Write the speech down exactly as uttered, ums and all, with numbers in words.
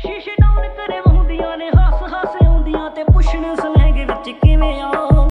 ਸ਼ੀਸ਼ੇ ਡਾਊਨ ਕਰੇ ਹੁੰਦੀਆਂ ਨੇ, ਹਾਸ ਹਾਸ ਆਉਂਦੀਆਂ ਤੇ ਪੁੱਛਣ ਸਲੈਂਗ ਵਿੱਚ ਕਿਵੇਂ ਆ।